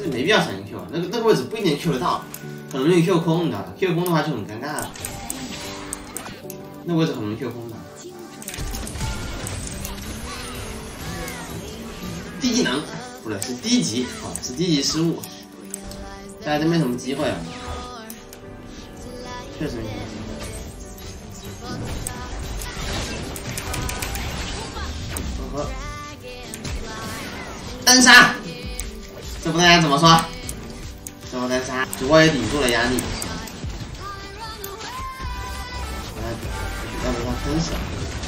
这没必要闪现 Q 啊，那个位置不一定 Q 得到，很容易 Q 空，你知道吧 ？Q 空的话就很尴尬了，那个位置很容易 Q 空的。低技能不对，是低级啊，是低级失误，现在真没什么机会啊，确实没什么机会。 单杀，这不大家怎么说？最后单杀，主播也顶住了压力。要不他坑死了。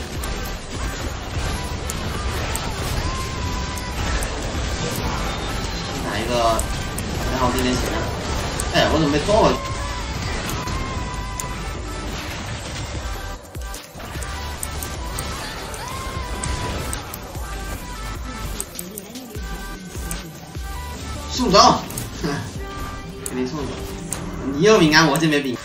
打一个，然后这边血量。哎，我怎么没拖回去？ 送走，给你送走。你有饼干，我这边饼。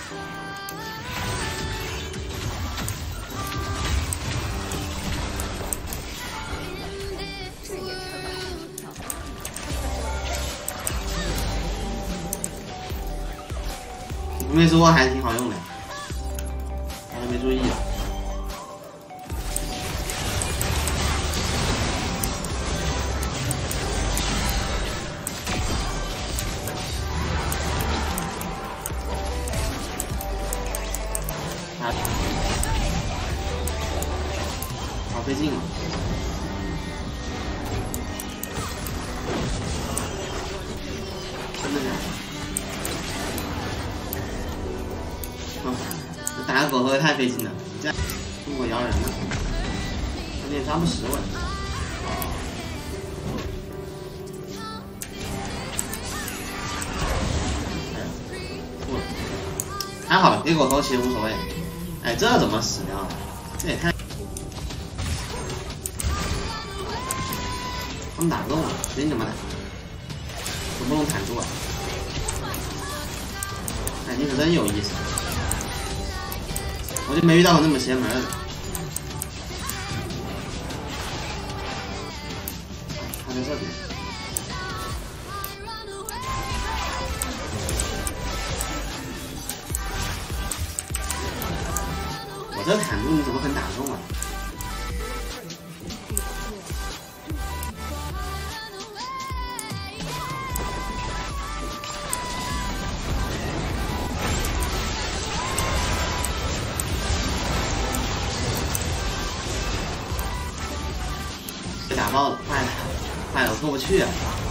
无名说还挺好用的，我都没注意。 好费劲啊！真的假的？这打个狗头也太费劲了，这样中国摇人了，有点抓不实我。还好了，给狗头其实无所谓。哎，这怎么死掉了？这也太……他们打不动了，随你怎么打，总不能坦住啊！哎，你可真有意思，我就没遇到过那么邪门的。他在这边。 我这坦度你怎么可能打中啊？被打爆了，坏了，坏了，我过不去啊！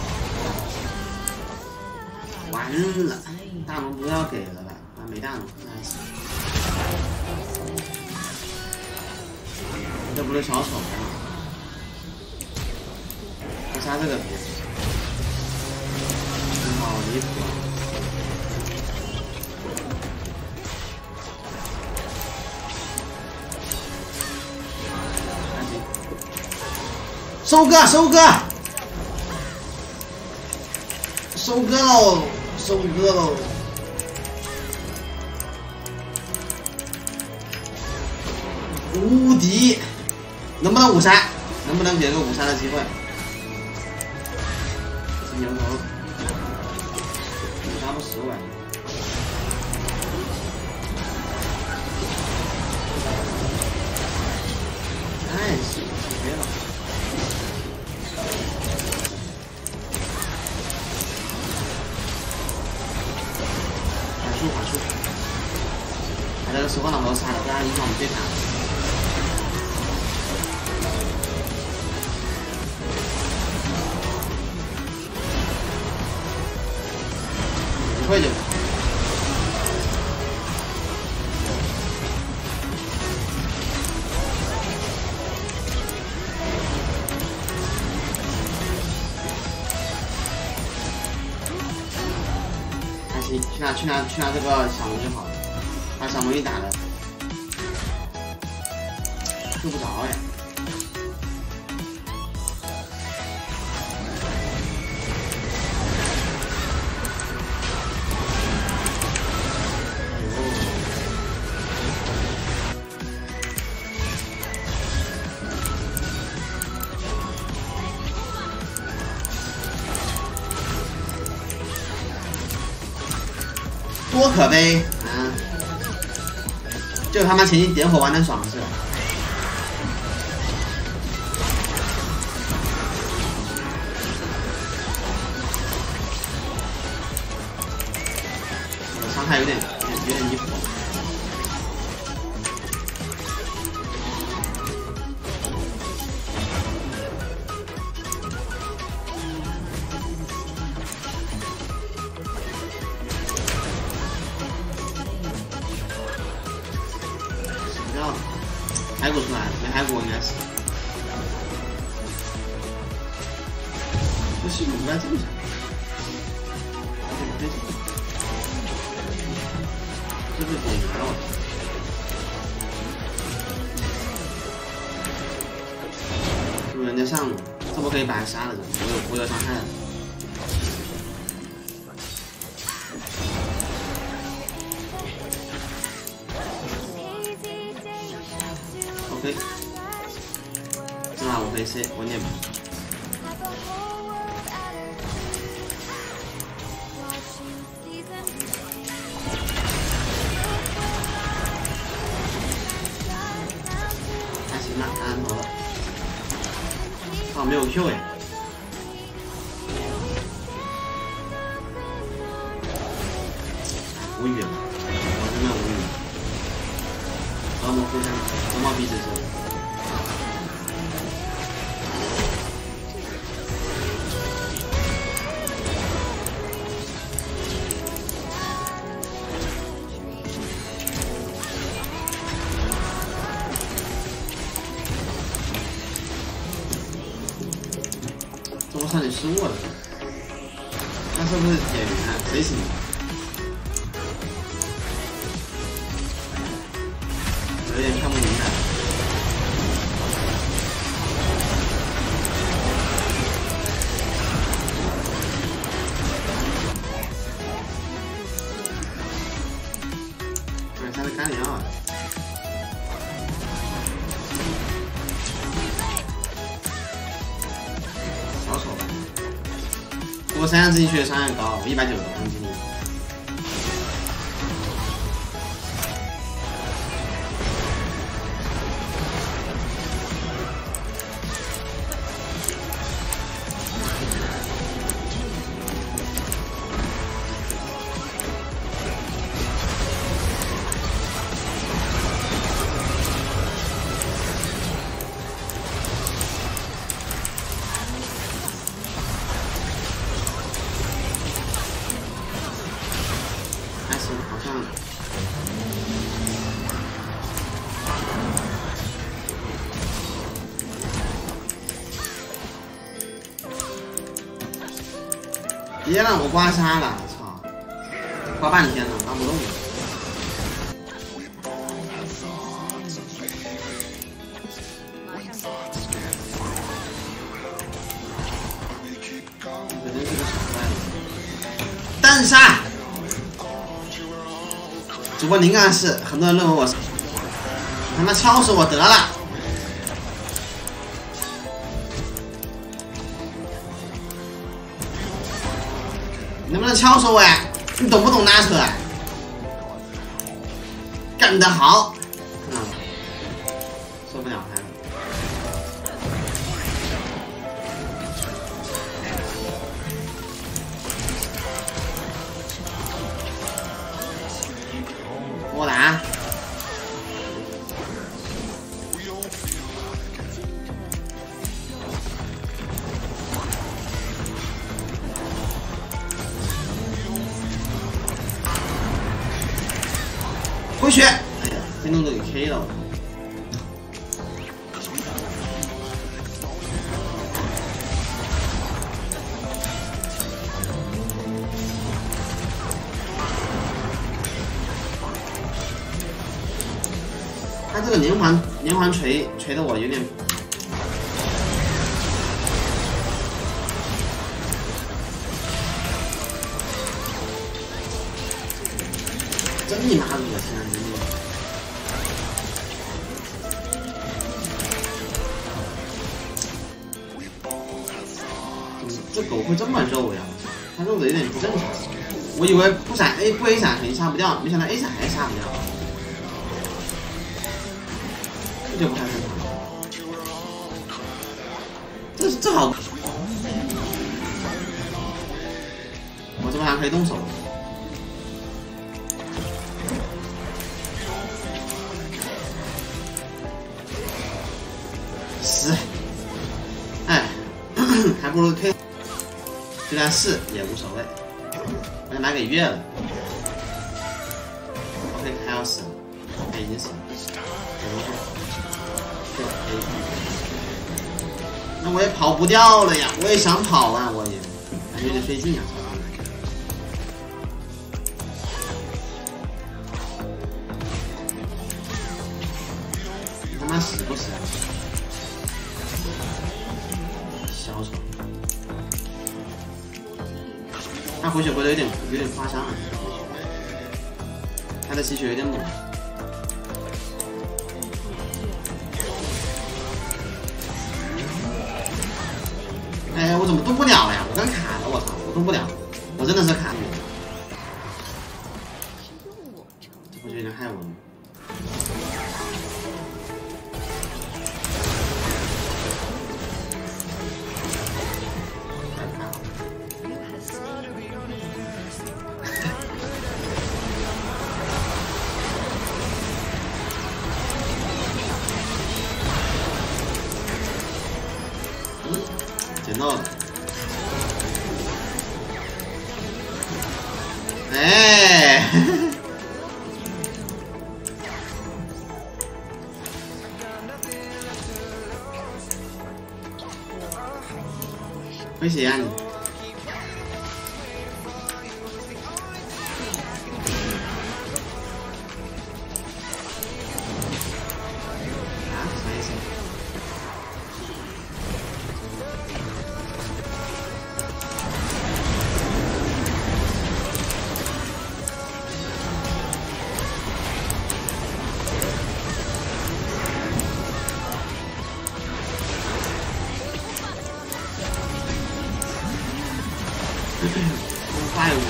完了，大龙不要给了吧？啊，没大龙，那行。 这不是小丑吗？我杀这个别，好离谱啊！还行，收割，收割，收割喽，收割喽！ 无敌，能不能五杀？能不能给个五杀的机会？是牛头，五杀不死我。太行，没了。缓速，缓速。把这个时光老头杀了，不然影响我们对塔。 会就还行，去拿这个小龙就好了，把小龙一打了，救不着呀。 多可悲啊！就他妈前期点火玩的爽是吧？伤害有点离谱。海骨出来了，没海骨应该是。这系统不太正常。这被点燃了，是不是人家上了？这不可以把他杀了的，我有伤害了。OK， 这把我可以 C， 我念吧。还行吧，安头了。哦，没有 Q 哎。无语了，我真的无语了。恶魔互相，恶魔彼此说。这我差点失误了，那是不是演员啊？谁死你？有点看不明白。对，他在干粮啊。小丑。不过3项自己血的伤害高，190多公斤。好像别让我刮痧了，操！刮半天了，刮不动了。肯定是个小怪物。单杀！主播您干事，很多人认为我是，他妈敲死我得了！你能不能敲死我呀？你懂不懂拉扯啊？干得好！受不了他了。我打。回血！哎呀，被弄得给 K 了。他这个连环锤的我有点，真你妈恶心啊！这狗会这么肉呀？它肉的有点不正常。 我以为不闪 A 不 A 闪肯定杀不掉，没想到 A 闪还杀不掉，这就不太正常。这好，我这把还可以动手。10，哎，还不如推，就算4也无所谓。我拿给月了 ，OK， 还要死了，他已经死了，就 A， 那我也跑不掉了呀，我也想跑啊，我也感觉有点费劲啊，你他妈死不死啊？小丑。他回血回的有点夸张了，他的吸血有点猛。哎，我怎么动不了了呀？我刚卡了，我操，我动不了，我真的是卡了。这回血有点害我了。捡到了，哎，回血啊你！啊，啥意思？怪物！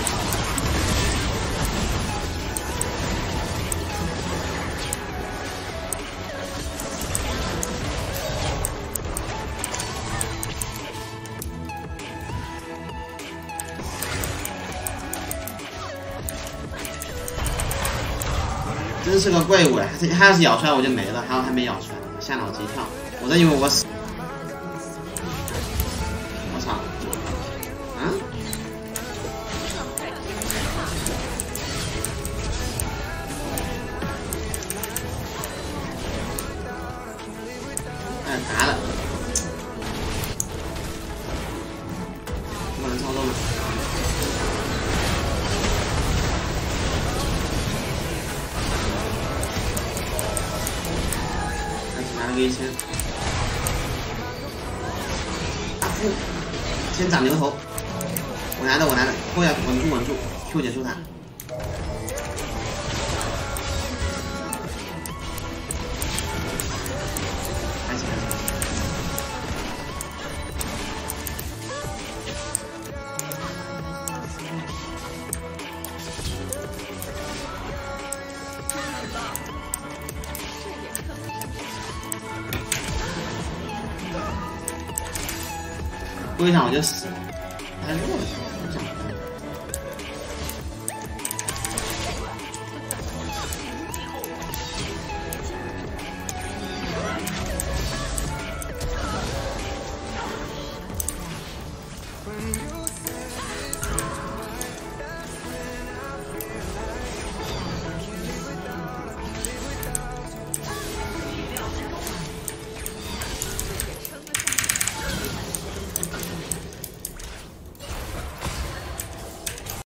真是个怪物哎！他要是咬出来我就没了，还没咬出来，吓了我这一跳，我真以为我死。我操！啊？哎，打了，不能操作吗？拿了个1000，啊不，先斩牛头，我来了，后要稳住 ，Q 结束他。开始。过一场我就死了，太弱了。